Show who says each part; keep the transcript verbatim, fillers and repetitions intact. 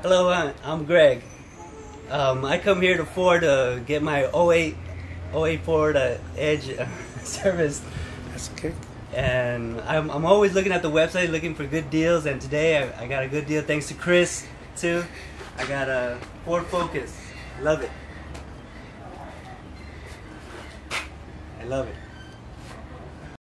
Speaker 1: Hello, uh, I'm Greg. Um, I come here to Ford to get my oh eight Ford uh, Edge uh, service.
Speaker 2: That's okay.
Speaker 1: And I'm, I'm always looking at the website looking for good deals, and today I, I got a good deal thanks to Chris too. I got a Ford Focus. Love it. I love it.